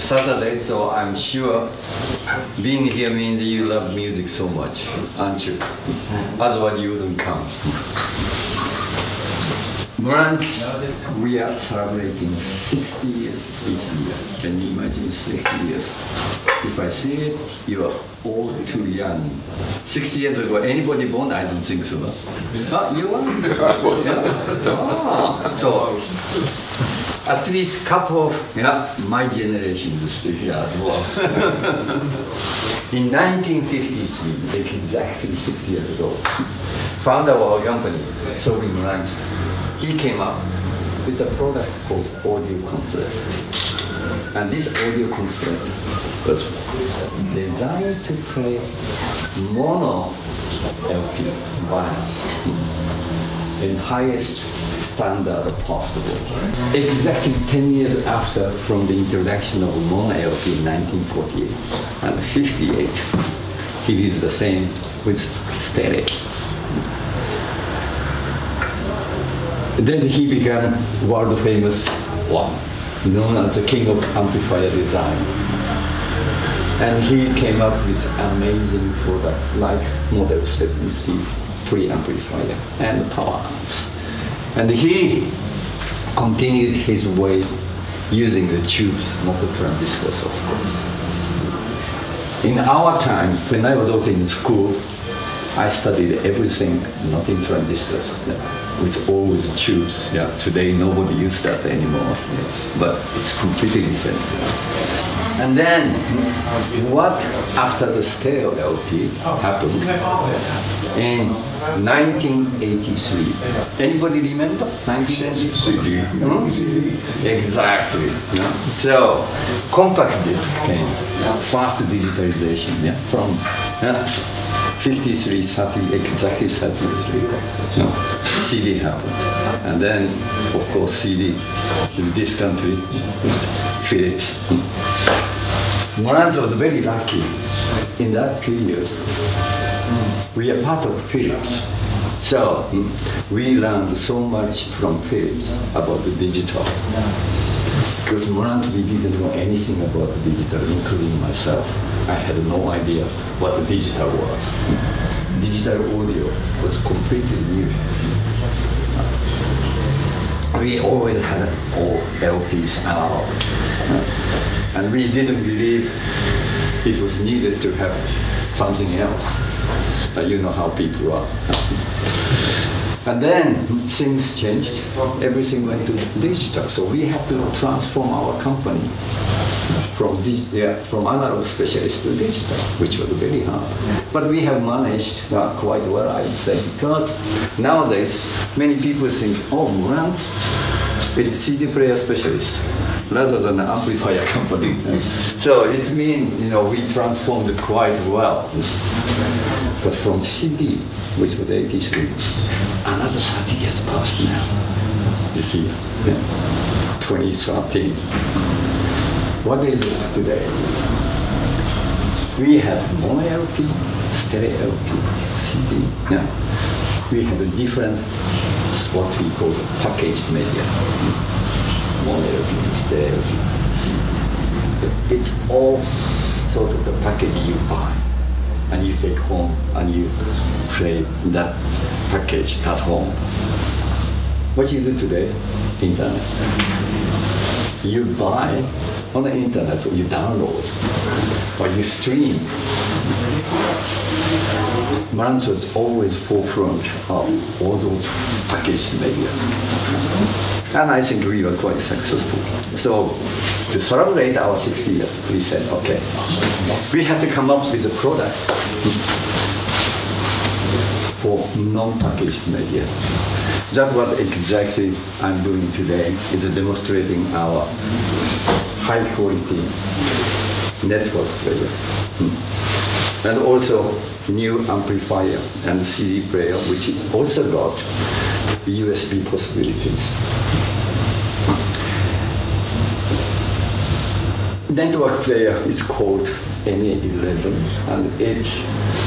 Saturday, so I'm sure being here means you love music so much, aren't you? Otherwise you wouldn't come. Marantz, we are celebrating 60 years this year. Can you imagine 60 years? If I say it, you are all too young. 60 years ago, anybody born? I don't think so. Oh, you are? Yeah. Oh, so, at least a couple of my generation is still here as well. In 1953, exactly 60 years ago, founder of our company, Sobi Marantz, he came up with a product called Audio Construct. And this Audio Construct was designed to play mono LP vinyl in highest standard possible. Exactly 10 years after from the introduction of mono LP in 1948 and 58, he did the same with stereo. Then he became world famous one, known as the king of amplifier design. And he came up with amazing product like Model 7C preamplifier and power amps. And he continued his way using the tubes, not the transistors, of course. In our time, when I was also in school, I studied everything, not in transistors, with always tubes. Yeah, today nobody uses that anymore, but it's completely different. And then, what after the stereo LP happened in 1983? Anybody remember 1983? Exactly. Yeah. So, compact disc came, fast digitalization, from 53, 30, exactly 33. CD happened. And then, of course, CD in this country is Philips. Marantz was very lucky. In that period, we are part of Philips. So we learned so much from Philips about the digital. Because Marantz, we didn't know anything about the digital, including myself. I had no idea what the digital was. Digital audio was completely new. We always had all LPs analog. And we didn't believe it was needed to have something else. You know how people are. And then things changed. Everything went to digital. So we had to transform our company from analog specialist to digital, which was very hard. But we have managed quite well, I would say, because nowadays many people think, oh, Marantz is a CD player specialist rather than an amplifier company. So it means, we transformed quite well. But from CD, which was 83, another 30 years passed now. You see, 2013. What is it today? We have mono LP, stereo LP, CD. Now, we have a different, what we call the packaged media. Mono LP, stereo LP, CD. It's all sort of the package you buy, and you take home and you play that package at home. What you do today? Internet. You buy on the internet, or you download, or you stream. Marantz was always forefront of all those packaged media. And I think we were quite successful. So to celebrate our 60 years, we said, okay, we had to come up with a product for non-packaged media. That's what exactly I'm doing today, is demonstrating our high-quality network player. And also new amplifier and CD player, which is also got USB possibilities. Network player is called NA11, and it's,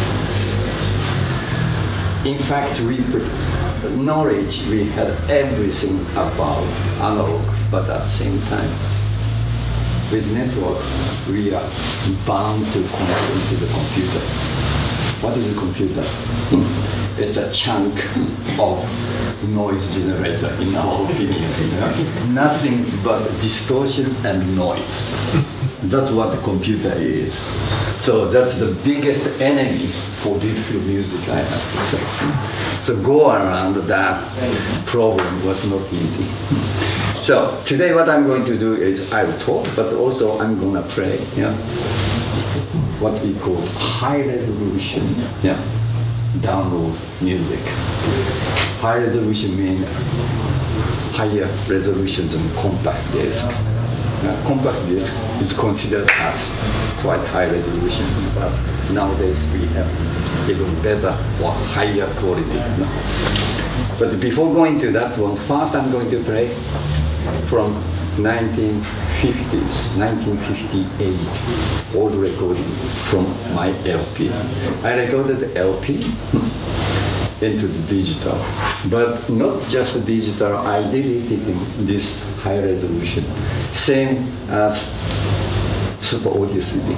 in fact, knowledge, we had everything about analog, but at the same time, with network, we are bound to connect into the computer. What is a computer? It's a chunk of noise generator, in our opinion. Nothing but distortion and noise. That's what the computer is. So that's the biggest enemy for beautiful music, I have to say. So go around that problem was not easy. So today what I'm going to do is I will talk, but also I'm going to play. What we call high resolution download music. High resolution means higher resolution than compact disc. Compact disc is considered as quite high resolution, but nowadays we have even better or higher quality. But before going to that one, first I'm going to play from 1950s, 1958, old recording from my LP. I recorded the LP into the digital, but not just digital, I did it in this high resolution, same as Super Audio CD.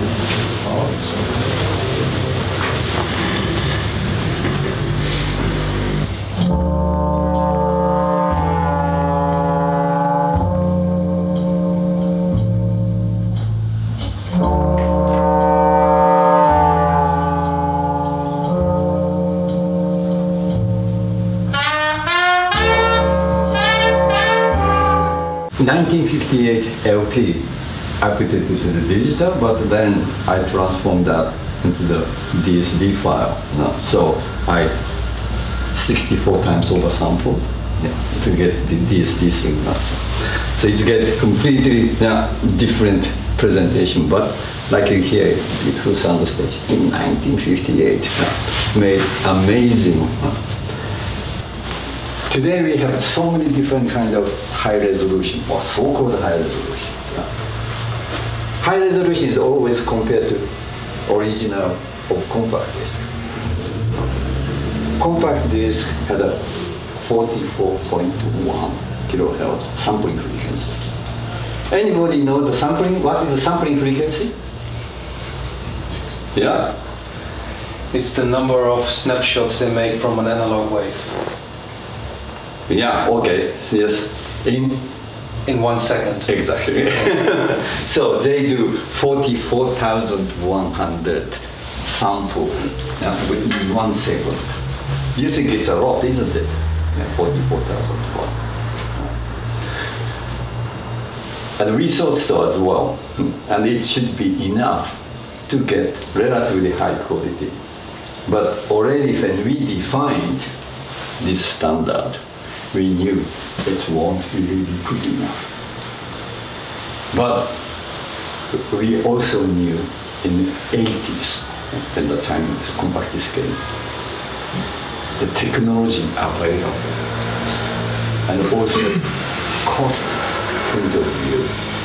In 1958 LP, I put it into the digital, but then I transformed that into the DSD file. So I 64 times oversampled to get the DSD signals. So it's get completely different presentation, but like you hear, it was on the stage in 1958, made amazing. Today we have so many different kind of high resolution, or so-called high resolution. High resolution is always compared to original of compact disc. Compact disc had a 44.1 kilohertz sampling frequency. Anybody knows the sampling? What is the sampling frequency? Yeah? It's the number of snapshots they make from an analog wave. Yeah, okay, yes. In 1 second. Exactly. So they do 44,100 sample in 1 second. You think it's a lot, isn't it? 44,001. And we thought so as well. And it should be enough to get relatively high quality. But already when we defined this standard, we knew it won't be really good enough. But we also knew in the 80s, at the time of the compact disc came, the technology available and also cost point of view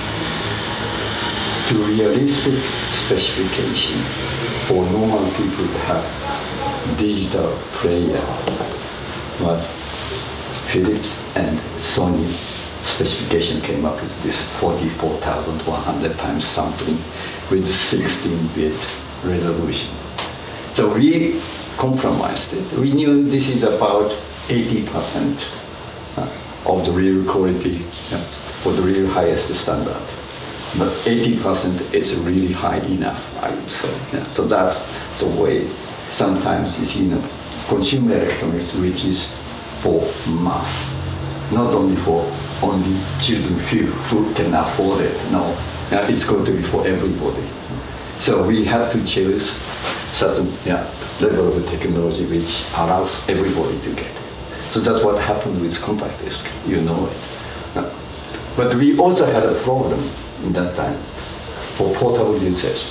to realistic specification for normal people to have digital player was Philips and Sony specification came up with this 44,100 times sampling with 16-bit resolution. So we compromised it. We knew this is about 80% of the real quality for the real highest standard. But 80% is really high enough, I would say. So that's the way sometimes you see consumer electronics, which is for mass, not only for only choosing few who can afford it. No, it's going to be for everybody. So we have to choose certain level of technology which allows everybody to get it. So that's what happened with compact disc. You know it. But we also had a problem in that time for portable usage.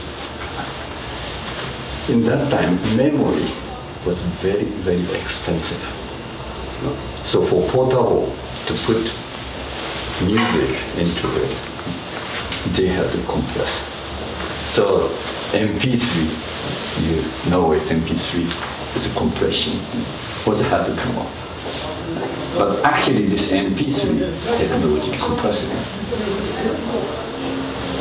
In that time, memory was very, very expensive. So for portable to put music into it, they had to compress. So MP3, you know it, MP3 is a compression, also had to come up. But actually this MP3 technology compressor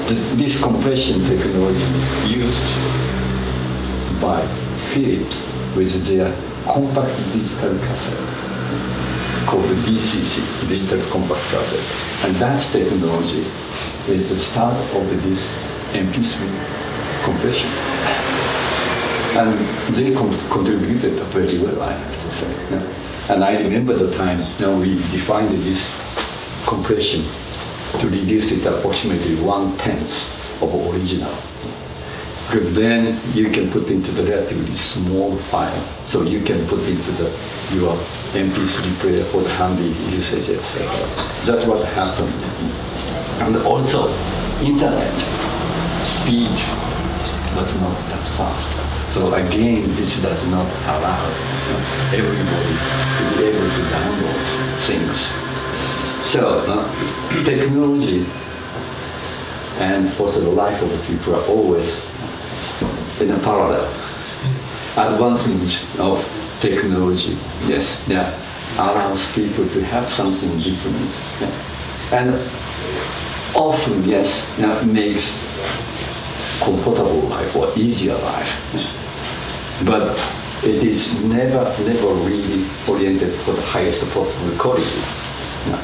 this compression technology used by Philips with their compact digital cassette called the DCC, digital compact cassette. And that technology is the start of this MP3 compression. And they contributed very well, I have to say. And I remember the time we defined this compression to reduce it approximately 1/10 of original. Because then you can put into the relatively small file, so you can put into your MP3 player for the handy usage, etc. That's what happened. And also, internet speed was not that fast. So again, this does not allow everybody to be able to download things. So technology and also the life of the people are always in a parallel. Advancement of technology, yes, allows people to have something different. And often, yes, makes comfortable life or easier life. But it is never really oriented for the highest possible quality. No.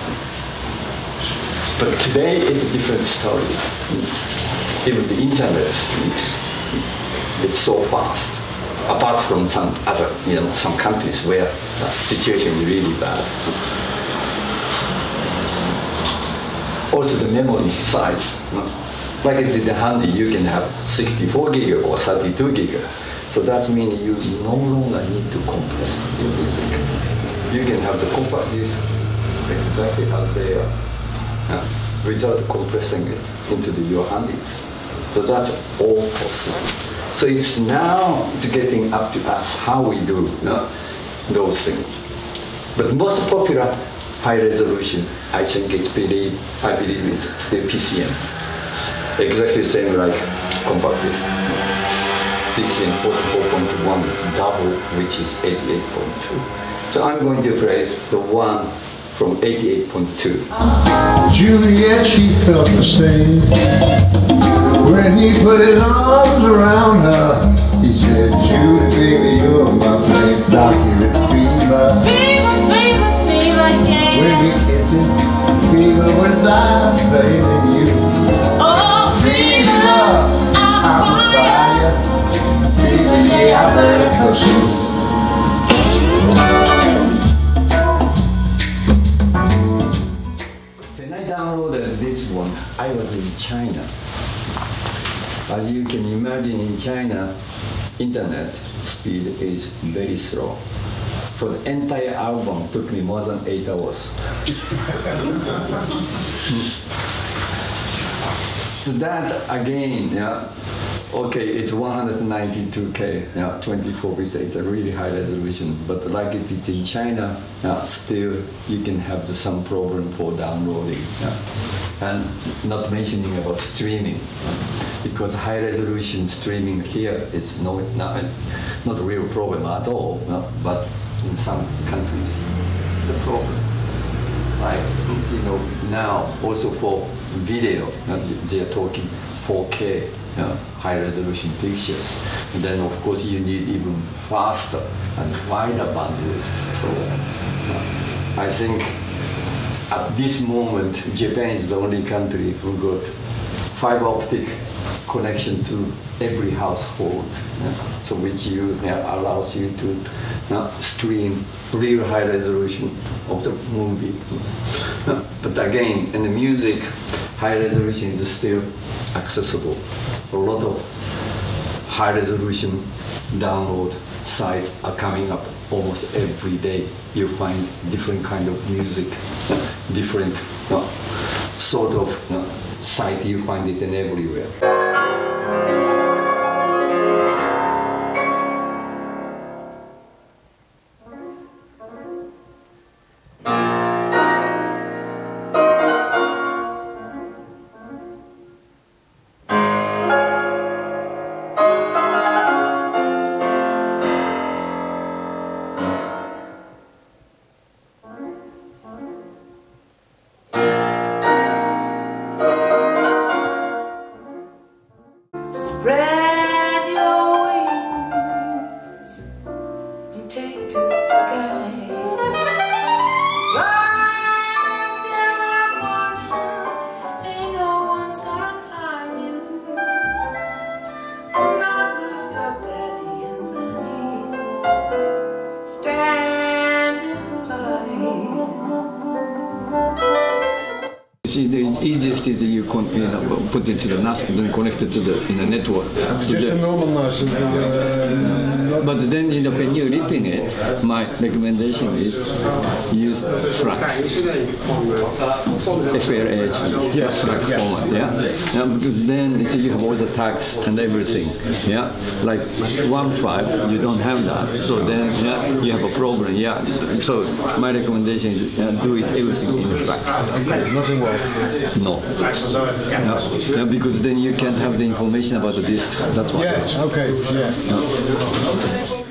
But today it's a different story. Even the internet speed, it's so fast. Apart from some other, some countries where the situation is really bad. Also the memory size. Like in the handy, you can have 64 gig or 32 gig. So that means you no longer need to compress your music. You can have the compact disc exactly as they are, without compressing it into your handies. So that's all possible. So it's getting up to us how we do those things. But most popular high resolution, I think I believe it's still PCM. Exactly the same like compact disc. PCM 44.1 double, which is 88.2. So I'm going to play the one from 88.2. Juliet, she felt the same. When he put his arms around her, he said, Julie, baby, you're my flame. Document fever. Fever, fever, fever, yeah. When we kiss it, fever without blaming you. Oh, fever, I'm on fire. Fever, yeah, I learned to pursue. When I downloaded this one, I was in China. As you can imagine, in China, internet speed is very slow. For the entire album, it took me more than 8 hours. So that again, okay, it's 192K, 24-bit, it's a really high resolution, but like it is in China, still you can have some problem for downloading. And not mentioning about streaming, because high resolution streaming here is not a real problem at all, but in some countries it's a problem. Like, now also for video, they are talking 4K, high resolution pictures. And then of course you need even faster and wider bandwidth. So I think at this moment, Japan is the only country who got fiber optic connection to every household, so which allows you to stream real high resolution of the movie. But again, in the music, high resolution is still accessible. A lot of high resolution download sites are coming up almost every day. You find different kind of music, different sort of site, you find it in everywhere. disk is put into the NAS and then connected to the network. Just a normal NAS. But then when you're ripping it, my recommendation is use FLAC. FLAC. Yes. FLAC format. Yeah. Because then you have all the tags and everything. Yeah. Like one file, you don't have that. So then you have a problem. Yeah. So my recommendation is do it everything in FLAC. Okay. Nothing well. No. Yeah, because then you can't have the information about the disks. That's why. Yeah. Okay. Yeah.